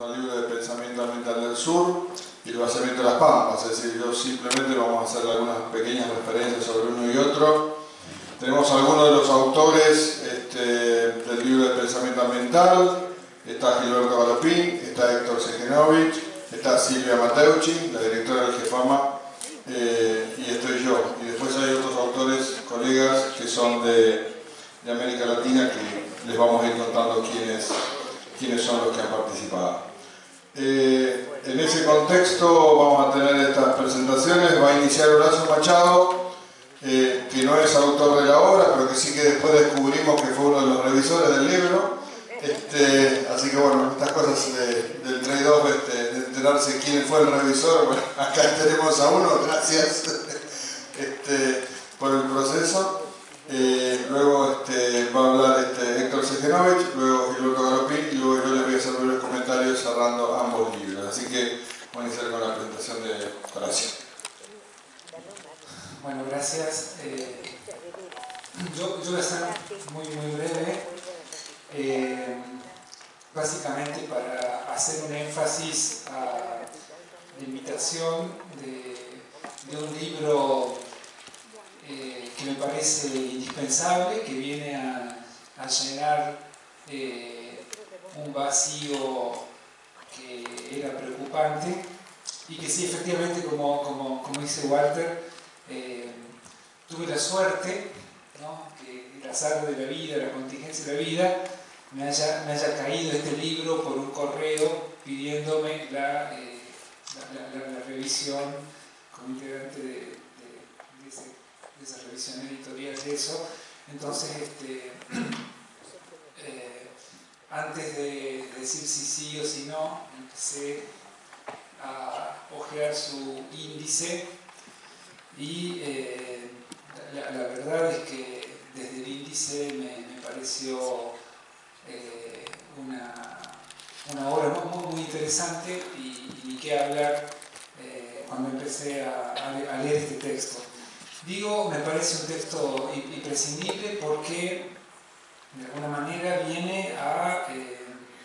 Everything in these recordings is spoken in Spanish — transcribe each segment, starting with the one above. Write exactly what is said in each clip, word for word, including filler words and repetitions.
El libro de Pensamiento Ambiental del Sur y el vaciamiento de las Pampas, es decir, yo simplemente vamos a hacer algunas pequeñas referencias sobre uno y otro. Tenemos algunos de los autores este, del libro de Pensamiento Ambiental, está Gilberto Galopín, está Héctor Segenovich, está Silvia Mateucci, la directora del GEFAMA, eh, y estoy yo. Y después hay otros autores, colegas, que son de, de América Latina, que les vamos a ir contando quiénes, quiénes son los que han participado. Eh, en ese contexto vamos a tener estas presentaciones. Va a iniciar Horacio Machado, eh, que no es autor de la obra, pero que sí que después descubrimos que fue uno de los revisores del libro. Este, así que bueno, estas cosas de, del trade-off, este, de enterarse quién fue el revisor, bueno, acá tenemos a uno, gracias este, por el proceso. Eh, luego este, va a hablar este, Héctor Segenovich, luego Gilberto Galopín, y luego yo les voy a hacer breves comentarios cerrando ambos libros. Así que vamos a iniciar con la presentación de Horacio. Bueno, gracias. Eh, yo, yo voy a ser muy, muy breve, eh, básicamente para hacer un énfasis a la invitación de, de un libro Eh, que me parece indispensable, que viene a, a llenar eh, un vacío que era preocupante y que sí, efectivamente, como, como, como dice Walter, eh, tuve la suerte, ¿no?, que el azar de la vida, la contingencia de la vida, me haya, me haya caído este libro por un correo pidiéndome la, eh, la, la, la, la revisión como integrante de, de, de ese esa revisión editorial de eso. Entonces, este, eh, antes de decir si sí o si no, empecé a hojear su índice y eh, la, la verdad es que desde el índice me, me pareció eh, una, una obra muy, muy interesante y, y ni qué hablar eh, cuando empecé a, a leer este texto. Digo, me parece un texto imprescindible porque de alguna manera viene a eh,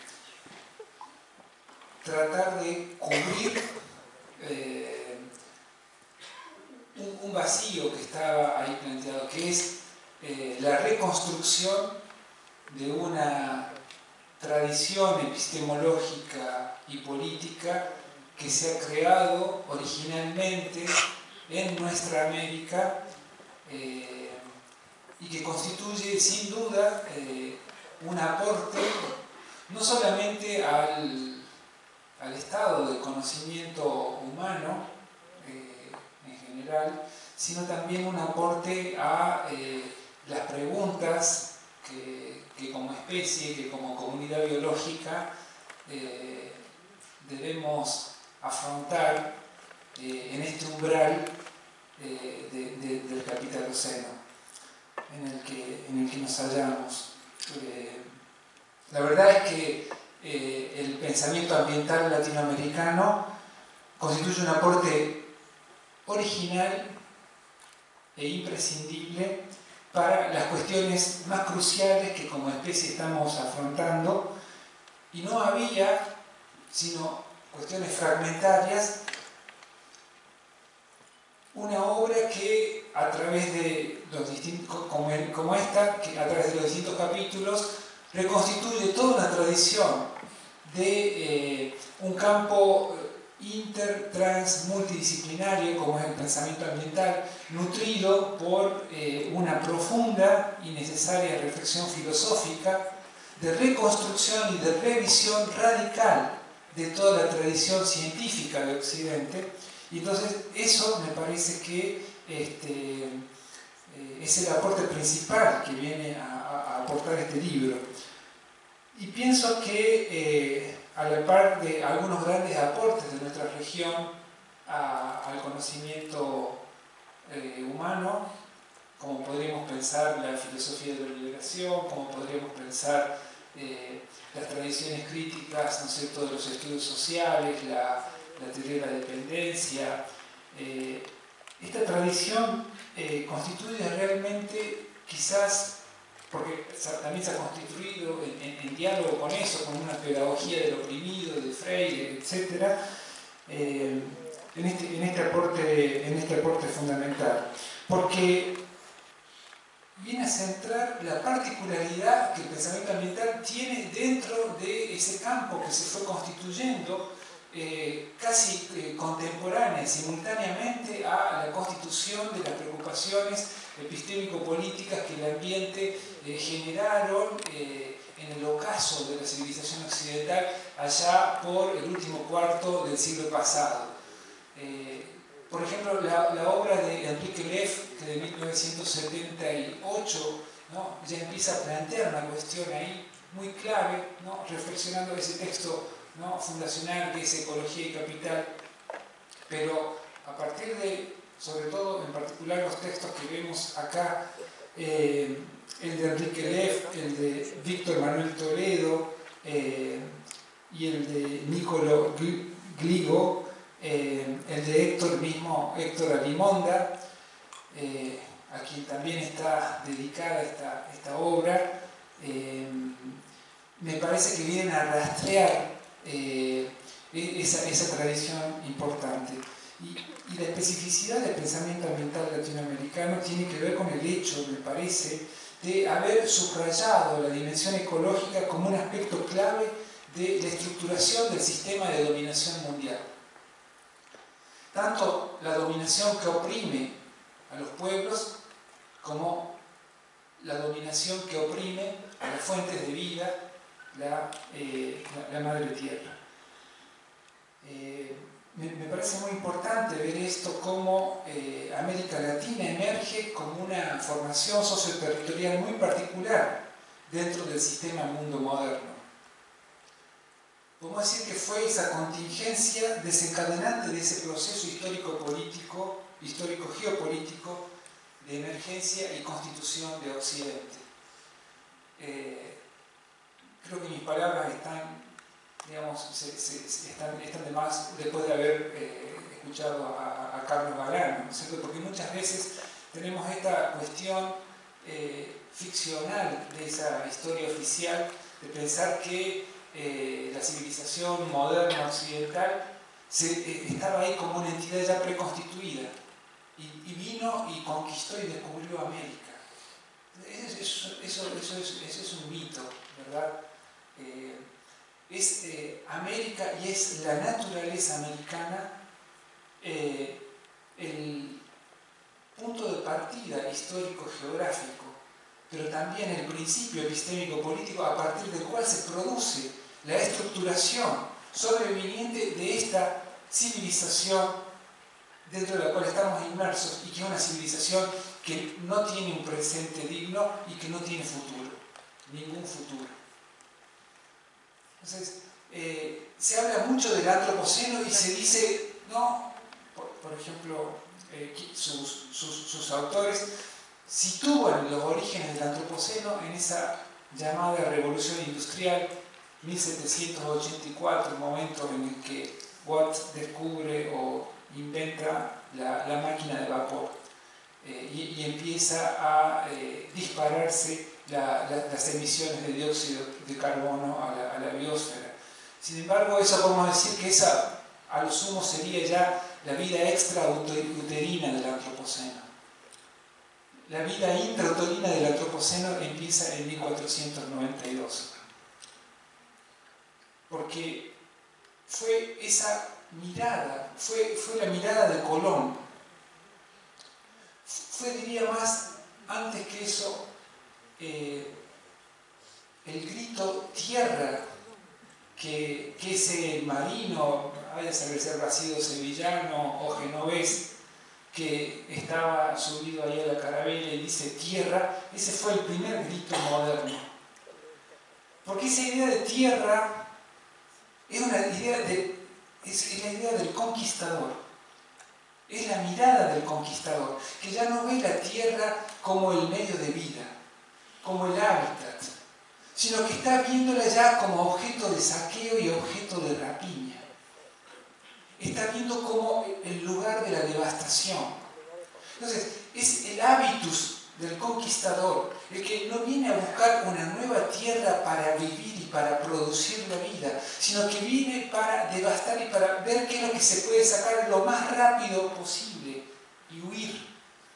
tratar de cubrir eh, un, un vacío que estaba ahí planteado, que es eh, la reconstrucción de una tradición epistemológica y política que se ha creado originalmente en nuestra América eh, y que constituye sin duda eh, un aporte no solamente al, al estado de conocimiento humano eh, en general, sino también un aporte a eh, las preguntas que, que como especie, que como comunidad biológica eh, debemos afrontar eh, en este umbral Eh, de, de, del capitaloceno en el que, en el que nos hallamos. Eh, la verdad es que eh, el pensamiento ambiental latinoamericano constituye un aporte original e imprescindible para las cuestiones más cruciales que como especie estamos afrontando, y no había sino cuestiones fragmentarias, una obra que a través de los distintos, como, el, como esta, que a través de los distintos capítulos reconstituye toda una tradición de eh, un campo inter, trans, multidisciplinario como es el pensamiento ambiental, nutrido por eh, una profunda y necesaria reflexión filosófica de reconstrucción y de revisión radical de toda la tradición científica de Occidente. Y entonces eso me parece que este, eh, es el aporte principal que viene a, a aportar este libro. Y pienso que eh, a la par de algunos grandes aportes de nuestra región a, al conocimiento eh, humano, como podríamos pensar la filosofía de la liberación, como podríamos pensar eh, las tradiciones críticas, ¿no es cierto?, de los estudios sociales, la la teoría de la dependencia. Eh, esta tradición eh, constituye realmente quizás porque también se ha constituido en, en, en diálogo con eso, con una pedagogía del oprimido, de Freire, etcétera, eh, en, este, en, este aporte, en este aporte fundamental. Porque viene a centrar la particularidad que el pensamiento ambiental tiene dentro de ese campo que se fue constituyendo eh, casi eh, contemporánea, simultáneamente a la constitución de las preocupaciones epistémico-políticas que el ambiente eh, generaron eh, en el ocaso de la civilización occidental allá por el último cuarto del siglo pasado. Eh, por ejemplo, la, la obra de Enrique Leff, que de mil novecientos setenta y ocho, ¿no?, ya empieza a plantear una cuestión ahí muy clave, ¿no?, reflexionando ese texto, ¿no?, fundacional que es Ecología y Capital, pero a partir de, sobre todo en particular los textos que vemos acá, eh, el de Enrique Leff, el de Víctor Manuel Toledo eh, y el de Niccolò Gligo, eh, el de Héctor mismo, Héctor Alimonda, eh, a quien también está dedicada esta, esta obra, eh, me parece que vienen a rastrear eh, esa, esa tradición importante. Y, y la especificidad del pensamiento ambiental latinoamericano tiene que ver con el hecho, me parece, de haber subrayado la dimensión ecológica como un aspecto clave de la estructuración del sistema de dominación mundial. Tanto la dominación que oprime a los pueblos como la dominación que oprime a las fuentes de vida, la, eh, la, la madre tierra. Eh, me, me parece muy importante ver esto, como eh, América Latina emerge como una formación socioterritorial muy particular dentro del sistema mundo moderno. Podemos decir que fue esa contingencia desencadenante de ese proceso histórico-político, histórico-geopolítico de emergencia y constitución de Occidente. Eh, creo que mis palabras están, digamos, se, se, se están, están de más después de haber eh, escuchado a, a Carlos Galán, ¿no es cierto? Porque muchas veces tenemos esta cuestión eh, ficcional de esa historia oficial, de pensar que Eh, la civilización moderna occidental se, eh, estaba ahí como una entidad ya preconstituida y, y vino y conquistó y descubrió América. Eso, eso, eso, eso, es, eso es un mito, ¿verdad? Eh, es eh, América y es la naturaleza americana eh, el punto de partida histórico-geográfico, pero también el principio epistémico-político a partir del cual se produce la estructuración sobreviniente de esta civilización dentro de la cual estamos inmersos, y que es una civilización que no tiene un presente digno y que no tiene futuro, ningún futuro. Entonces, eh, se habla mucho del antropoceno y se dice, no, por, por ejemplo, eh, sus, sus, sus autores sitúan los orígenes del antropoceno en esa llamada revolución industrial, mil setecientos ochenta y cuatro, el momento en el que Watt descubre o inventa la, la máquina de vapor eh, y, y empieza a eh, dispararse la, la, las emisiones de dióxido de carbono a la, a la biosfera. Sin embargo, eso podemos decir que esa a lo sumo sería ya la vida extrauterina del antropoceno. La vida intrauterina del antropoceno empieza en mil cuatrocientos noventa y dos. Porque fue esa mirada, fue, fue la mirada de Colón. Fue, diría más, antes que eso, eh, el grito tierra que, que ese marino, vaya a saber si habrá sido sevillano o genovés, que estaba subido ahí a la carabela y dice tierra, ese fue el primer grito moderno. Porque esa idea de tierra es una idea de, es, es la idea del conquistador, es la mirada del conquistador, que ya no ve la tierra como el medio de vida, como el hábitat, sino que está viéndola ya como objeto de saqueo y objeto de rapiña. Está viendo como el lugar de la devastación. Entonces, es el hábitus del conquistador, el que no viene a buscar una nueva tierra para vivir y para producir la vida, sino que viene para devastar y para ver qué es lo que se puede sacar lo más rápido posible y huir.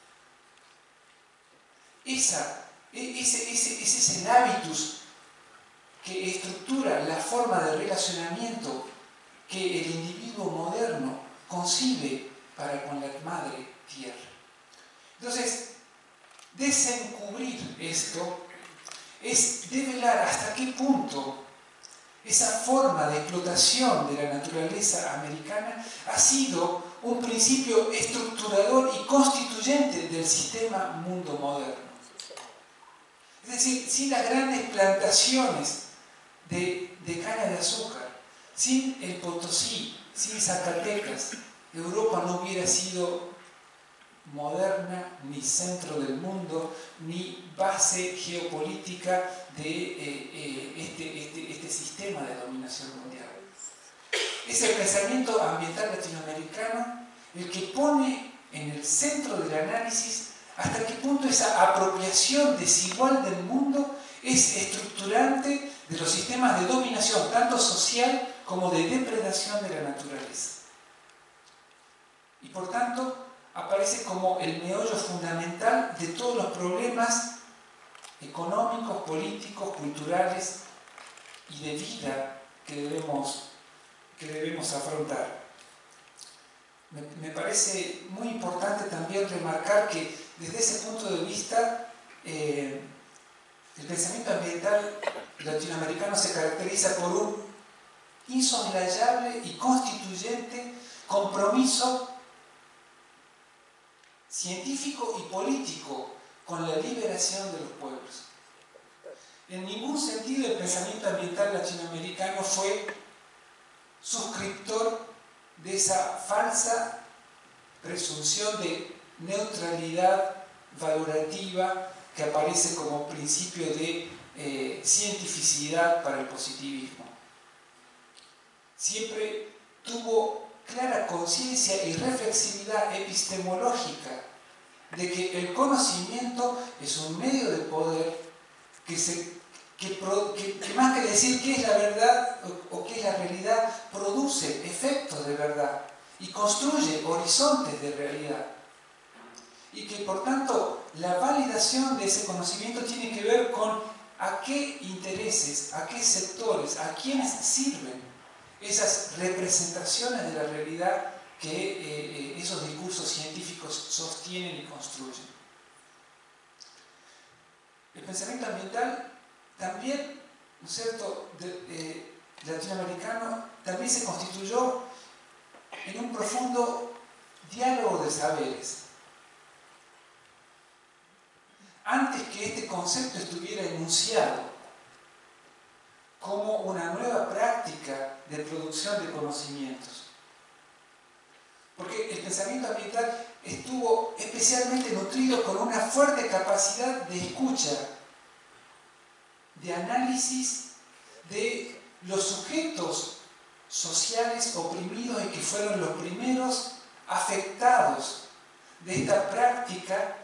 Esa, ese, ese, ese es el hábitus que estructura la forma de relacionamiento que el individuo moderno concibe para con la madre tierra. Entonces, desencubrir esto es develar hasta qué punto esa forma de explotación de la naturaleza americana ha sido un principio estructurador y constituyente del sistema mundo moderno. Es decir, sin las grandes plantaciones de, de caña de azúcar, sin el Potosí, sin Zacatecas, Europa no hubiera sido moderna, ni centro del mundo, ni base geopolítica de eh, eh, este, este, este sistema de dominación mundial. Es el pensamiento ambiental latinoamericano el que pone en el centro del análisis hasta qué punto esa apropiación desigual del mundo es estructurante de los sistemas de dominación, tanto social como de depredación de la naturaleza. Y por tanto, aparece como el meollo fundamental de todos los problemas económicos, políticos, culturales y de vida que debemos, que debemos afrontar. Me, me parece muy importante también remarcar que desde ese punto de vista eh, el pensamiento ambiental latinoamericano se caracteriza por un insoslayable y constituyente compromiso científico y político con la liberación de los pueblos. En ningún sentido el pensamiento ambiental latinoamericano fue suscriptor de esa falsa presunción de neutralidad valorativa que aparece como principio de eh, cientificidad para el positivismo. Siempre tuvo clara conciencia y reflexividad epistemológica de que el conocimiento es un medio de poder que, se, que, que, que más que decir qué es la verdad o, o qué es la realidad, produce efectos de verdad y construye horizontes de realidad. Y que por tanto la validación de ese conocimiento tiene que ver con a qué intereses, a qué sectores, a quiénes sirven esas representaciones de la realidad que eh, esos discursos científicos sostienen y construyen. El pensamiento ambiental también, ¿no es cierto?, de, eh, latinoamericano, también se constituyó en un profundo diálogo de saberes. Antes que este concepto estuviera enunciado como una nueva práctica de producción de conocimientos. Porque el pensamiento ambiental estuvo especialmente nutrido con una fuerte capacidad de escucha, de análisis de los sujetos sociales oprimidos y que fueron los primeros afectados de esta práctica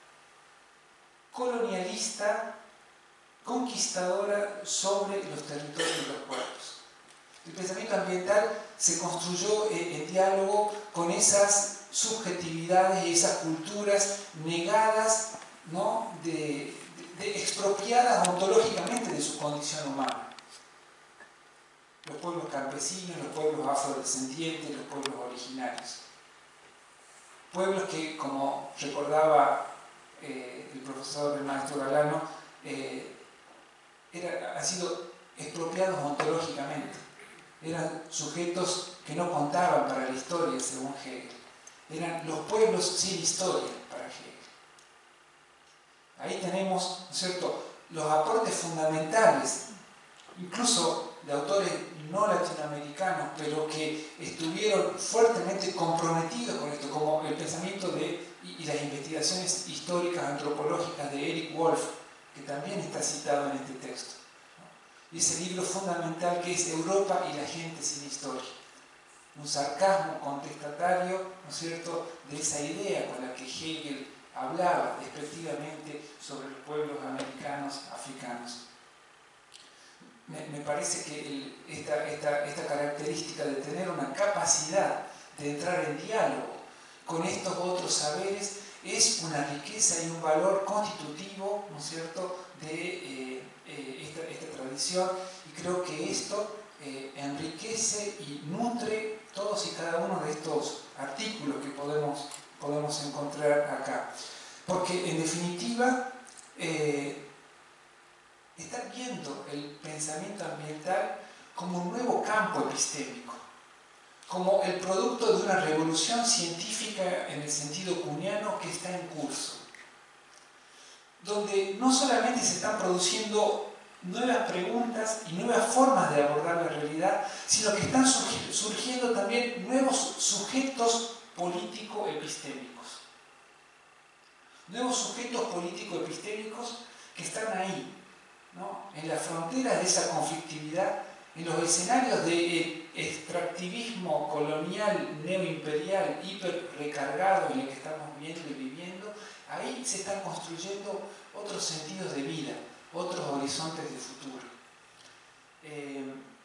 colonialista, conquistadora sobre los territorios de los pueblos. El pensamiento ambiental se construyó en diálogo con esas subjetividades y esas culturas negadas, ¿no?, de, de, de expropiadas ontológicamente de su condición humana. Los pueblos campesinos, los pueblos afrodescendientes, los pueblos originarios. Pueblos que, como recordaba eh, el profesor, el maestro Galano, eh, era, han sido expropiados ontológicamente. Eran sujetos que no contaban para la historia, según Hegel. Eran los pueblos sin historia para Hegel. Ahí tenemos, ¿no es cierto?, los aportes fundamentales, incluso de autores no latinoamericanos, pero que estuvieron fuertemente comprometidos con esto, como el pensamiento de, y, y las investigaciones históricas antropológicas de Eric Wolf, que también está citado en este texto. Y ese libro fundamental que es Europa y la gente sin historia. Un sarcasmo contestatario, ¿no es cierto?, de esa idea con la que Hegel hablaba despectivamente sobre los pueblos americanos, africanos. Me, me parece que el, esta, esta, esta característica de tener una capacidad de entrar en diálogo con estos otros saberes es una riqueza y un valor constitutivo, ¿no es cierto?, de eh, eh, esta, esta tradición, y creo que esto eh, enriquece y nutre todos y cada uno de estos artículos que podemos, podemos encontrar acá. Porque en definitiva eh, está viendo el pensamiento ambiental como un nuevo campo epistémico, como el producto de una revolución científica en el sentido kuhniano que está en curso, donde no solamente se están produciendo nuevas preguntas y nuevas formas de abordar la realidad, sino que están surgiendo también nuevos sujetos político-epistémicos. Nuevos sujetos político-epistémicos que están ahí, ¿no?, en las fronteras de esa conflictividad, en los escenarios de extractivismo colonial, neoimperial, hiper recargado en el que estamos viendo y viviendo. Ahí se están construyendo otros sentidos de vida, otros horizontes de futuro. Eh,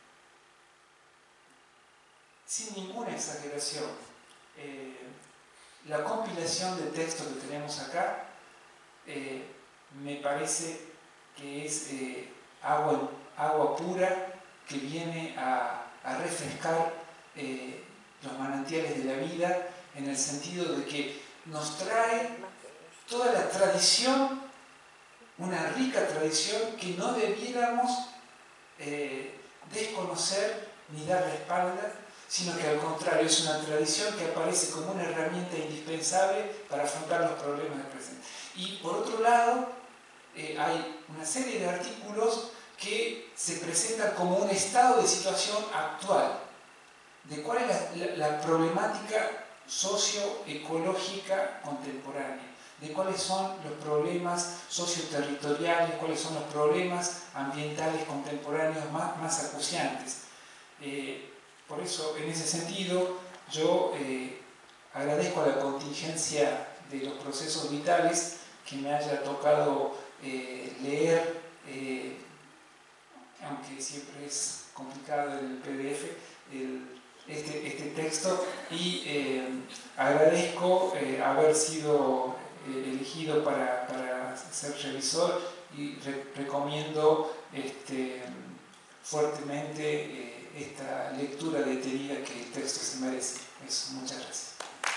sin ninguna exageración, eh, la compilación de textos que tenemos acá eh, me parece que es eh, agua, agua pura que viene a, a refrescar eh, los manantiales de la vida, en el sentido de que nos trae toda la tradición, una rica tradición que no debiéramos eh, desconocer ni dar la espalda, sino que al contrario es una tradición que aparece como una herramienta indispensable para afrontar los problemas del presente. Y por otro lado, eh, hay una serie de artículos que se presentan como un estado de situación actual, de cuál es la, la, la problemática socioecológica contemporánea, de cuáles son los problemas socioterritoriales, cuáles son los problemas ambientales contemporáneos más, más acuciantes. Eh, por eso, en ese sentido, yo eh, agradezco a la contingencia de los procesos vitales que me haya tocado eh, leer, eh, aunque siempre es complicado en el P D F, el, este, este texto, y eh, agradezco eh, haber sido eh, elegido para, para ser revisor, y re, recomiendo este, fuertemente eh, esta lectura detenida que el texto se merece. Eso, muchas gracias.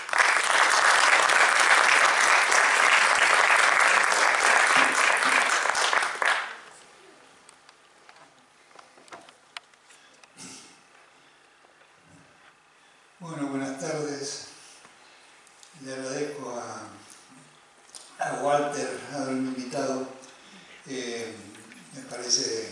Bueno, buenas tardes. Le agradezco a, a Walter haberme invitado. Eh, me parece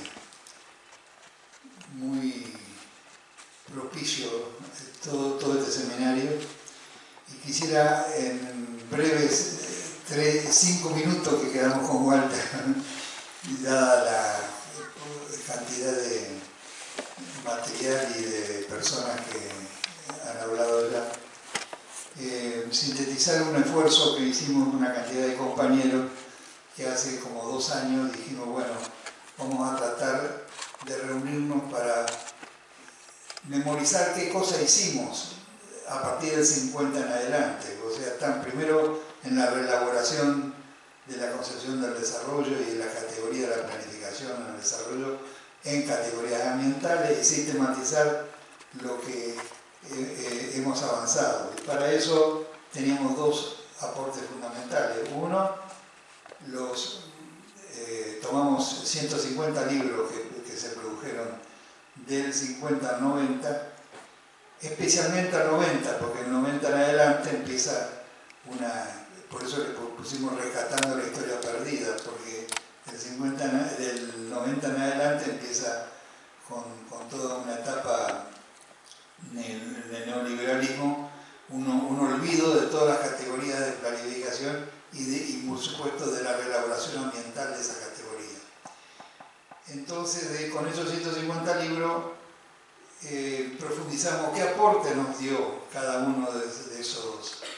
muy propicio todo, todo este seminario. Y quisiera en breves tres, cinco minutos que quedamos con Walter, dada la cantidad de material y de personas que han hablado ya, eh, sintetizar un esfuerzo que hicimos una cantidad de compañeros que hace como dos años dijimos, bueno, vamos a tratar de reunirnos para memorizar qué cosa hicimos a partir del cincuenta en adelante. O sea, están primero en la reelaboración de la concepción del desarrollo y de la categoría de la planificación en el desarrollo en categorías ambientales y sistematizar lo que Eh, eh, hemos avanzado. Y para eso teníamos dos aportes fundamentales. Uno, los, eh, tomamos ciento cincuenta libros que, que se produjeron del cincuenta al noventa, especialmente al noventa, porque en el noventa en adelante empieza una, por eso le pusimos rescatando la historia perdida, porque del, cincuenta, del noventa en adelante empieza con, con toda una etapa del neoliberalismo, un, un olvido de todas las categorías de planificación y, de, y por supuesto de la reelaboración ambiental de esa categoría. Entonces, de, con esos ciento cincuenta libros eh, profundizamos qué aporte nos dio cada uno de, de esos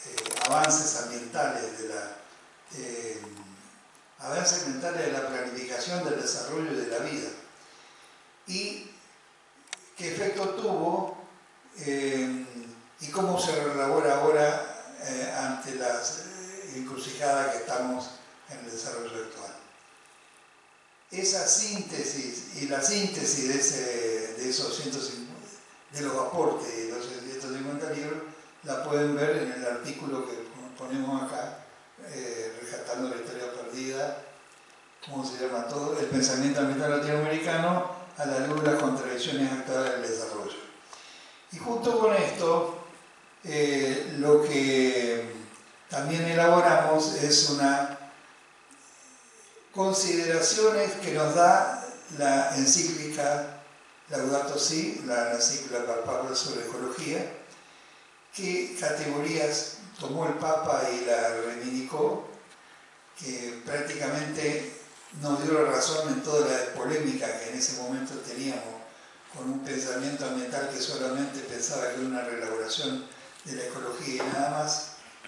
eh, avances ambientales, de la, eh, avances ambientales de la planificación del desarrollo de la vida. ¿Y qué efecto tuvo eh, y cómo se elabora ahora eh, ante las eh, encrucijadas que estamos en el desarrollo actual? Esa síntesis y la síntesis de, ese, de esos ciento cincuenta, de los aportes de los ciento cincuenta libros, la pueden ver en el artículo que ponemos acá, eh, rescatando la historia perdida, ¿cómo se llama todo? El pensamiento ambiental latinoamericano a la luz de las contradicciones actuales del desarrollo. Y justo con esto, eh, lo que también elaboramos es una consideraciones que nos da la encíclica Laudato Si, la encíclica Papa sobre ecología, qué categorías tomó el Papa y la reivindicó, que prácticamente nos dio la razón en toda la polémica que en ese momento teníamos con un pensamiento ambiental que solamente pensaba que era una reelaboración de la ecología y nada más.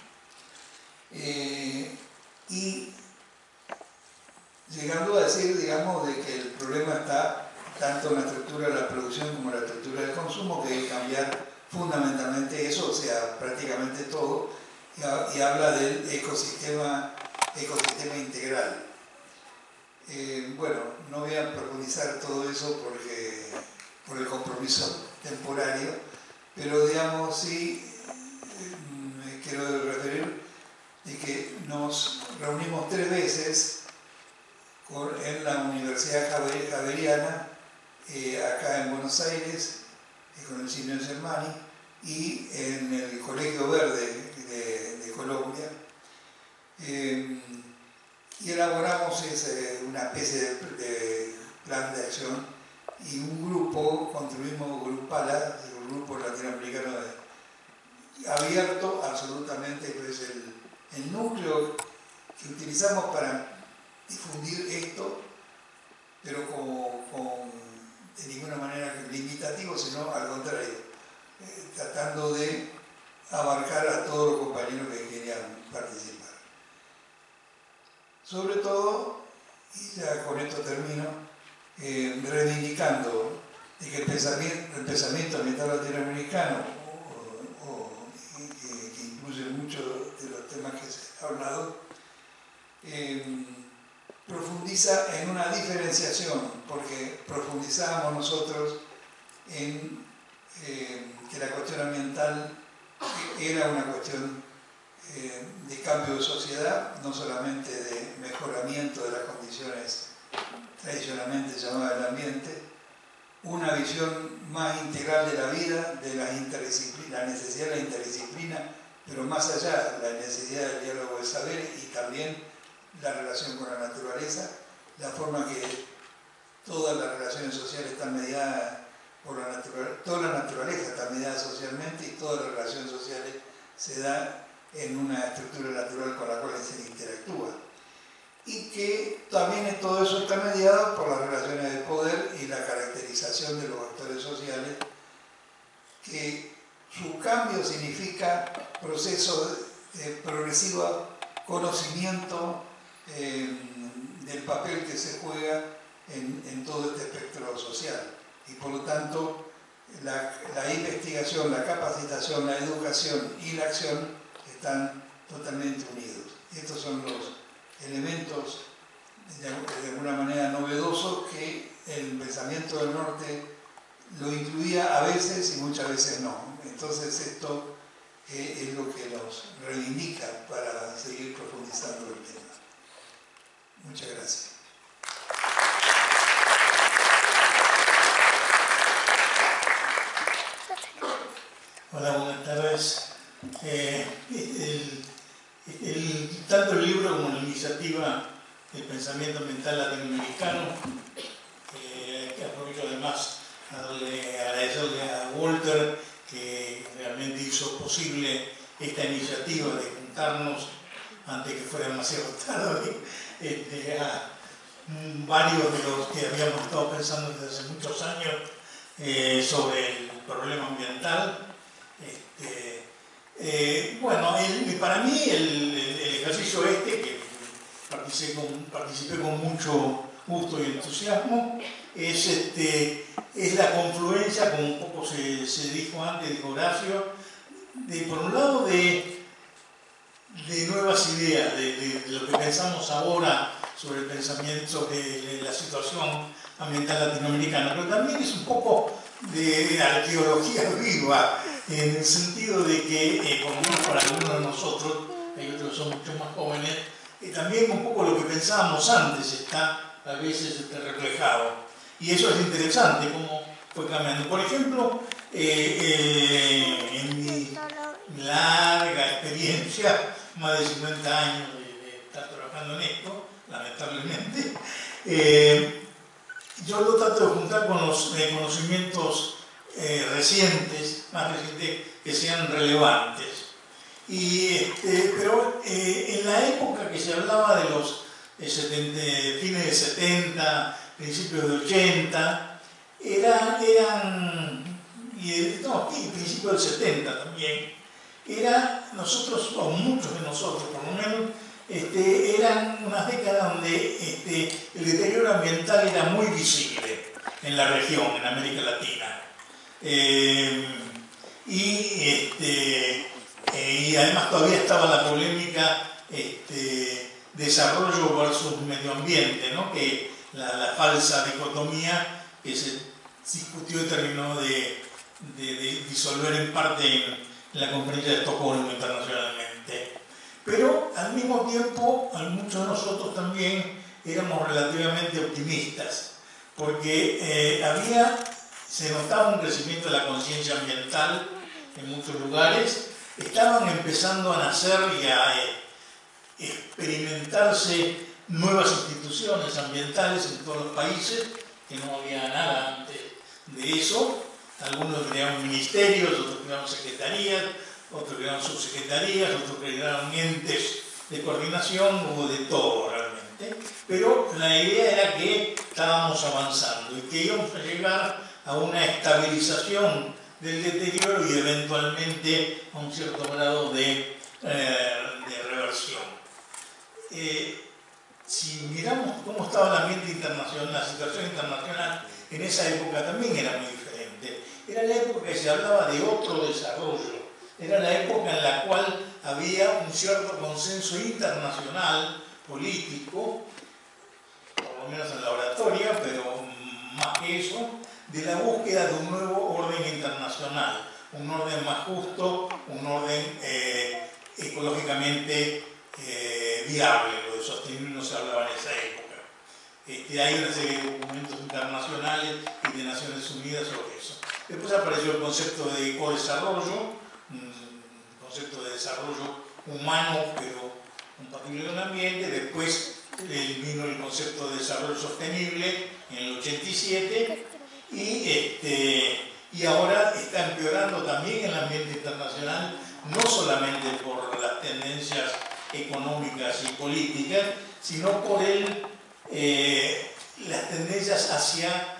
Eh, y llegando a decir, digamos, de que el problema está tanto en la estructura de la producción como en la estructura del consumo, que hay que cambiar fundamentalmente eso, o sea, prácticamente todo, y, y habla del ecosistema, ecosistema integral. Eh, bueno, no voy a profundizar todo eso porque, por el compromiso temporario, pero digamos, sí, me quiero referir de que nos reunimos tres veces en la Universidad Javeriana, eh, acá en Buenos Aires, eh, con el Signor Germani, y en el Colegio Verde de, de Colombia. Eh, y elaboramos ese, una especie de, de plan de acción, y un grupo, construimos Grupala, un grupo latinoamericano de, abierto absolutamente, pues el, el núcleo que utilizamos para difundir esto, pero como, como de ninguna manera limitativo, sino al contrario, eh, tratando de abarcar a todos los compañeros que querían participar. Sobre todo, y ya con esto termino, eh, reivindicando de que el pensamiento, el pensamiento ambiental latinoamericano, o, o, que, que incluye muchos de los temas que se han hablado, eh, profundiza en una diferenciación, porque profundizábamos nosotros en eh, que la cuestión ambiental era una cuestión eh, de cambio de sociedad, no solamente de mejoramiento de las condiciones tradicionalmente llamadas del ambiente, una visión más integral de la vida, de la, la necesidad de la interdisciplina, pero más allá, la necesidad del diálogo de saber y también la relación con la naturaleza, la forma que todas las relaciones sociales están mediadas por la naturaleza, toda la naturaleza está mediada socialmente y todas las relaciones sociales se dan en una estructura natural con la cual se interactúa. Y que también todo eso está mediado por las relaciones de poder y la caracterización de los actores sociales, que su cambio significa proceso de progresivo conocimiento Eh, del papel que se juega en, en todo este espectro social, y por lo tanto la, la investigación, la capacitación, la educación y la acción están totalmente unidos. Estos son los elementos de, de alguna manera novedosos que el pensamiento del norte lo incluía a veces y muchas veces no. Entonces esto eh, es lo que nos reivindica para seguir profundizando el tema. Muchas gracias. Hola, buenas tardes. Eh, el, el, tanto el libro como la iniciativa del pensamiento ambiental latinoamericano, eh, que aprovecho además a darle, agradecerle a Walter, que realmente hizo posible esta iniciativa de juntarnos antes que fuera demasiado tarde, este, a varios de los que habíamos estado pensando desde hace muchos años eh, sobre el problema ambiental. Este, Eh, bueno, el, para mí el, el, el ejercicio este, que participé con, participé con mucho gusto y entusiasmo, es, este, es la confluencia, como un poco se, se dijo antes, dijo Horacio, de, por un lado de, de nuevas ideas, de, de, de lo que pensamos ahora sobre el pensamiento, sobre de la situación ambiental latinoamericana, pero también es un poco de, de arqueología viva, en el sentido de que, eh, por lo menos para algunos de nosotros, hay otros que son mucho más jóvenes, eh, también un poco lo que pensábamos antes está a veces está reflejado. Y eso es interesante, cómo fue cambiando. Por ejemplo, eh, eh, en mi larga experiencia, más de cincuenta años de, de estar trabajando en esto, lamentablemente, eh, yo lo trato de juntar con los eh, conocimientos eh, recientes, más recientes, que sean relevantes. Y, este, pero eh, en la época que se hablaba de los eh, setenta, fines de setenta, principios de ochenta, era, eran, y, no, y principios del setenta también, era nosotros, o muchos de nosotros por lo menos, Este, eran unas décadas donde este, el deterioro ambiental era muy visible en la región, en América Latina. Eh, y, este, eh, y además todavía estaba la polémica este, desarrollo versus medio ambiente, ¿no? Que la, la falsa dicotomía que se discutió y terminó de, de, de disolver en parte en la conferencia de Estocolmo internacionalmente. Pero al mismo tiempo, muchos de nosotros también éramos relativamente optimistas, porque eh, había, se notaba un crecimiento de la conciencia ambiental en muchos lugares, estaban empezando a nacer y a eh, experimentarse nuevas instituciones ambientales en todos los países, que no había nada antes de eso. Algunos crearon ministerios, otros crearon secretarías, otros crearon subsecretarías, otros crearon entes de coordinación, hubo de todo realmente. Pero la idea era que estábamos avanzando y que íbamos a llegar a una estabilización del deterioro y eventualmente a un cierto grado de, eh, de reversión. Eh, si miramos cómo estaba el ambiente internacional, la situación internacional en esa época también era muy diferente. Era la época que se hablaba de otro desarrollo. Era la época en la cual había un cierto consenso internacional, político, por lo menos en la oratoria, pero más que eso, de la búsqueda de un nuevo orden internacional, un orden más justo, un orden eh, ecológicamente eh, viable. Lo de sostenible no se hablaba en esa época. Este, hay una serie de documentos internacionales y de Naciones Unidas sobre eso. Después apareció el concepto de ecodesarrollo, concepto de desarrollo humano pero compatible con el ambiente. Después vino el concepto de desarrollo sostenible en el ochenta y siete y, este, y ahora está empeorando también el ambiente internacional, no solamente por las tendencias económicas y políticas, sino por el, eh, las tendencias hacia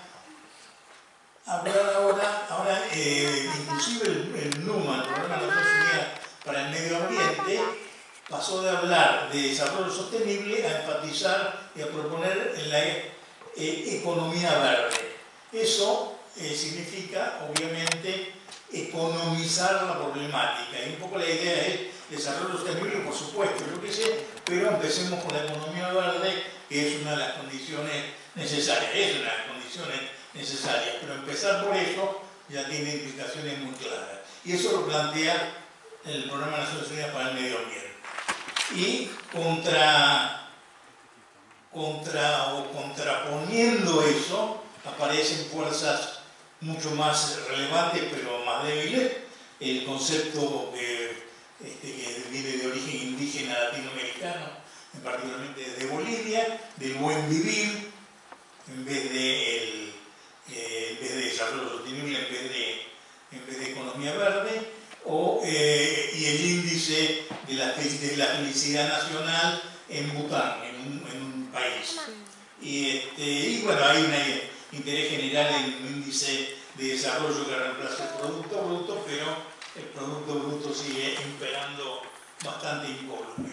hablar ahora, ahora eh, inclusive el, el NUMA, el Programa de Naciones Unidas para el Medio Ambiente, pasó de hablar de desarrollo sostenible a enfatizar y a proponer la eh, economía verde. Eso eh, significa, obviamente, economizar la problemática. Y un poco la idea es desarrollo sostenible, por supuesto, yo qué sé, pero empecemos con la economía verde, que es una de las condiciones necesarias. Es una de las condiciones necesarias, pero empezar por eso ya tiene implicaciones muy claras. Y eso lo plantea el Programa de Naciones Unidas para el Medio Ambiente. Y contra, contra o contraponiendo eso, aparecen fuerzas mucho más relevantes, pero más débiles. El concepto que, este, que viene de origen indígena latinoamericano, particularmente de Bolivia, del buen vivir, en vez de el Eh, en vez de desarrollo sostenible, en vez de, en vez de economía verde, o, eh, y el índice de la, de la felicidad nacional en Bután, en un, en un país. Y, este, y bueno, hay un interés general en un índice de desarrollo que reemplaza el producto bruto, pero el Producto Bruto sigue imperando bastante incólume.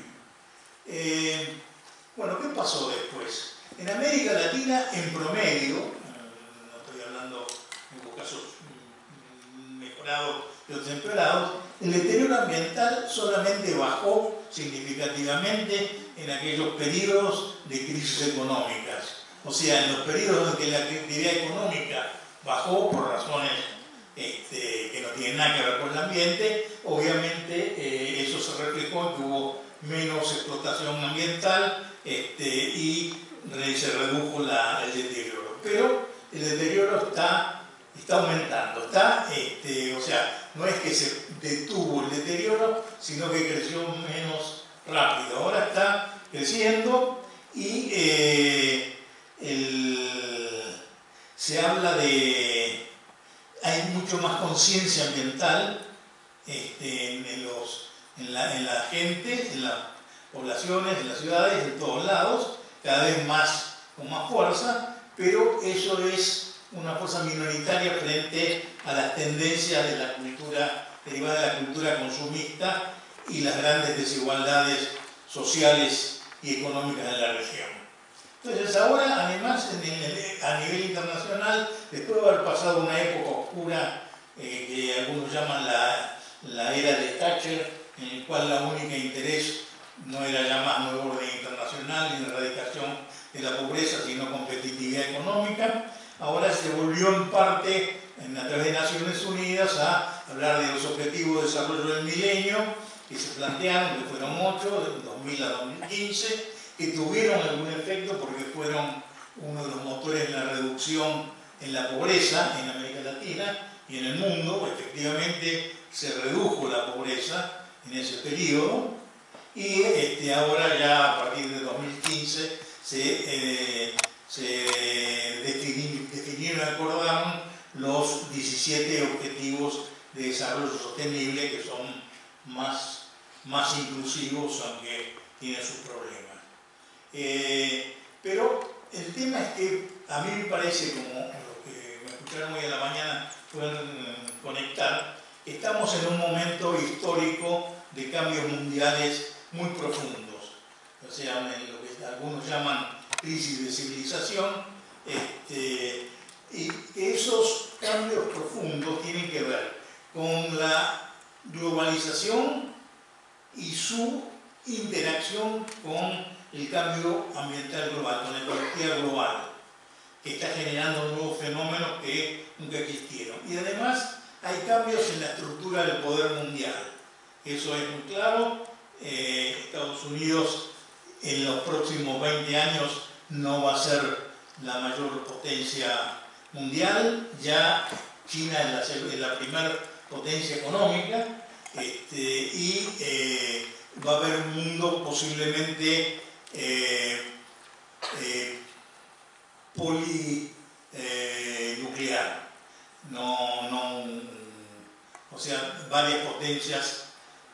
Eh, bueno, ¿qué pasó después? En América Latina, en promedio, no estoy hablando en casos mejorados y otros empeorados, el deterioro ambiental solamente bajó significativamente en aquellos periodos de crisis económicas. O sea, en los periodos en que la actividad económica bajó por razones este, que no tienen nada que ver con el ambiente, obviamente eh, eso se reflejó en que hubo menos explotación ambiental este, y se redujo la, el deterioro. Pero el deterioro está, está aumentando, está, este, o sea, no es que se detuvo el deterioro, sino que creció menos rápido. Ahora está creciendo y eh, el, se habla de... hay mucho más conciencia ambiental este, en, en, los, en, la, en la gente, en las poblaciones, en las ciudades, en todos lados, cada vez más con más fuerza, pero eso es una fuerza minoritaria frente a las tendencias de la cultura, derivadas de la cultura consumista y las grandes desigualdades sociales y económicas en la región. Entonces ahora, además, en el, a nivel internacional, después de haber pasado una época oscura eh, que algunos llaman la, la era de Thatcher, en el cual la única interés no era ya más nuevo orden internacional ni la erradicación de la pobreza, sino competitividad económica, ahora se volvió en parte, en, a través de Naciones Unidas, a hablar de los objetivos de desarrollo del milenio, que se plantearon, que fueron ocho, de dos mil a dos mil quince, que tuvieron algún efecto porque fueron uno de los motores en la reducción en la pobreza en América Latina y en el mundo. Efectivamente se redujo la pobreza en ese periodo y este, ahora ya a partir de dos mil quince se, eh, se defini, definieron y acordaron los diecisiete objetivos de desarrollo sostenible, que son más, más inclusivos, aunque tienen sus problemas. Eh, pero el tema es que a mí me parece, como los que me escucharon hoy a la mañana pueden conectar, estamos en un momento histórico de cambios mundiales muy profundos. O sea, en lo que algunos llaman crisis de civilización, este, y esos cambios profundos tienen que ver con la globalización y su interacción con el cambio ambiental global, con la ecología global, que está generando nuevos fenómenos que nunca existieron. Y además hay cambios en la estructura del poder mundial. Eso es muy claro. Eh, Estados Unidos en los próximos veinte años no va a ser la mayor potencia mundial. Ya China es la, es la primera potencia económica este, y eh, va a haber un mundo posiblemente Eh, eh, polinuclear, eh, no, no, o sea, varias potencias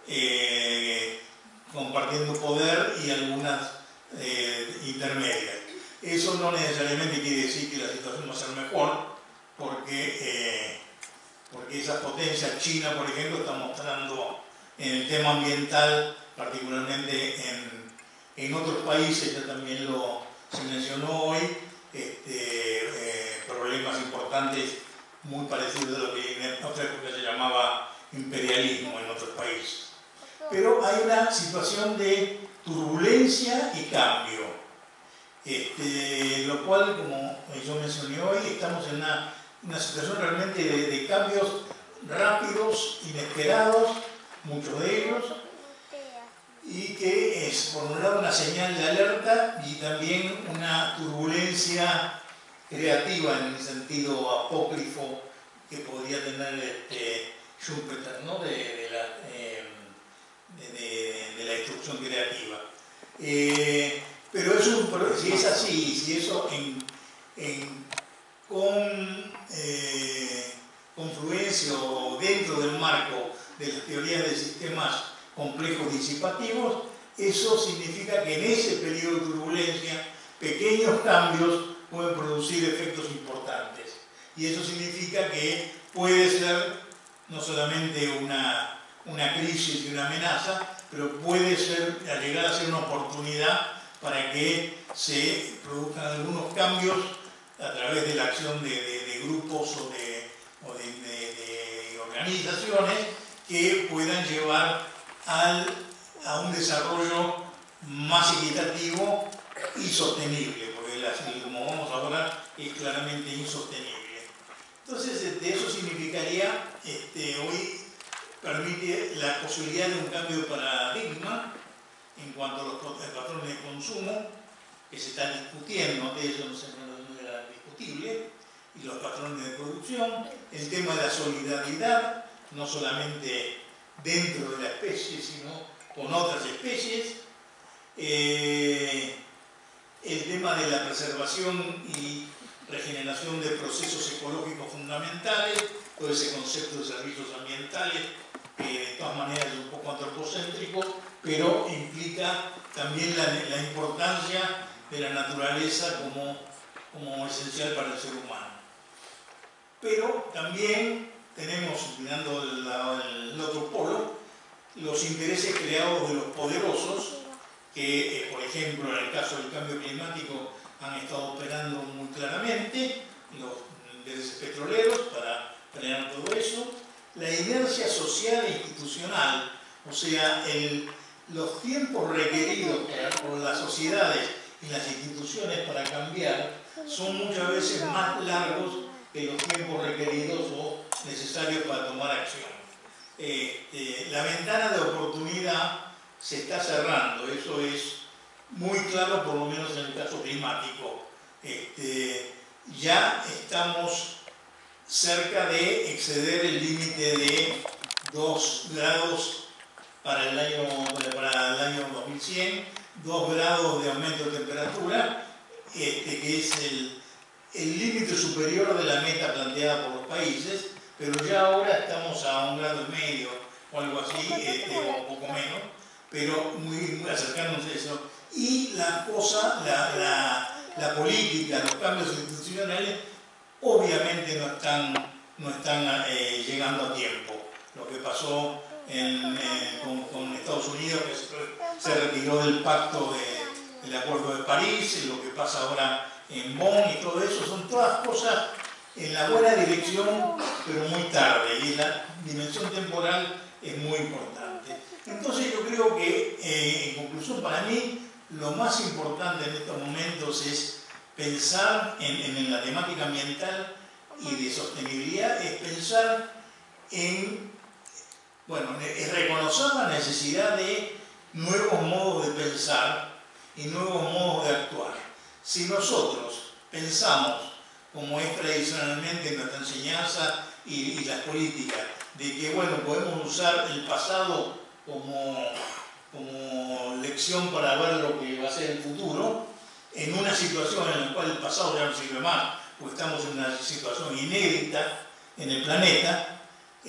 eh, compartiendo poder y algunas eh, intermedias. Eso no necesariamente quiere decir que la situación va a ser mejor, porque, eh, porque esas potencias, China por ejemplo, está mostrando en el tema ambiental, particularmente en En otros países, ya también lo se mencionó hoy, este, eh, problemas importantes muy parecidos a lo que en otra época se llamaba imperialismo en otros países. Pero hay una situación de turbulencia y cambio, este, lo cual, como yo mencioné hoy, estamos en una, una situación realmente de, de cambios rápidos, inesperados, muchos de ellos, y que es, por un lado, una señal de alerta y también una turbulencia creativa en el sentido apócrifo que podría tener este, Schumpeter, ¿no? de, de, la, eh, de, de, de la instrucción creativa. Eh, pero eso, si es así, si eso en, en, con eh, confluencia o dentro del marco de las teorías de sistemas complejos disipativos, eso significa que en ese periodo de turbulencia pequeños cambios pueden producir efectos importantes. Y eso significa que puede ser no solamente una, una crisis y una amenaza, pero puede ser, llegar a ser una oportunidad para que se produzcan algunos cambios a través de la acción de, de, de grupos o, de, o de, de, de organizaciones que puedan llevar al, a un desarrollo más equitativo y sostenible, porque la, como vamos ahora es claramente insostenible. Entonces, este, eso significaría, este, hoy permite la posibilidad de un cambio de paradigma en cuanto a los patrones de consumo que se están discutiendo, de eso no, se, no era discutible, y los patrones de producción, el tema de la solidaridad, no solamente dentro de la especie, sino con otras especies, eh, el tema de la preservación y regeneración de procesos ecológicos fundamentales, todo ese concepto de servicios ambientales, que de todas maneras es un poco antropocéntrico, pero implica también la, la importancia de la naturaleza como, como esencial para el ser humano. Pero también tenemos, mirando el, el otro polo, los intereses creados de los poderosos, que, eh, por ejemplo, en el caso del cambio climático, han estado operando muy claramente, los intereses petroleros para frenar todo eso, la inercia social e institucional, o sea, el, los tiempos requeridos para, por las sociedades y las instituciones para cambiar son muchas veces más largos que los tiempos requeridos o necesarios para tomar acción. Eh, eh, la ventana de oportunidad se está cerrando, eso es muy claro, por lo menos en el caso climático. Este, ya estamos cerca de exceder el límite de dos grados para el año, para el año dos mil cien, dos grados de aumento de temperatura, este, que es el el límite superior de la meta planteada por los países, pero ya ahora estamos a un grado y medio o algo así, este, o un poco menos, pero muy, muy acercándonos a eso. Y la cosa, la, la, la política, los cambios institucionales, obviamente no están, no están eh, llegando a tiempo. Lo que pasó en, en, con, con Estados Unidos, que se, se retiró del pacto de, del Acuerdo de París, lo que pasa ahora en Bonn y todo eso, son todas cosas en la buena dirección, pero muy tarde, y la dimensión temporal es muy importante. Entonces yo creo que, eh, en conclusión, para mí, lo más importante en estos momentos es pensar en, en la temática ambiental y de sostenibilidad, es pensar en, bueno, es reconocer la necesidad de nuevos modos de pensar y nuevos modos de actuar. Si nosotros pensamos, como es tradicionalmente en nuestra enseñanza y, y las políticas, de que bueno, podemos usar el pasado como, como lección para ver lo que va a ser el futuro, en una situación en la cual el pasado ya no sirve más, porque estamos en una situación inédita en el planeta,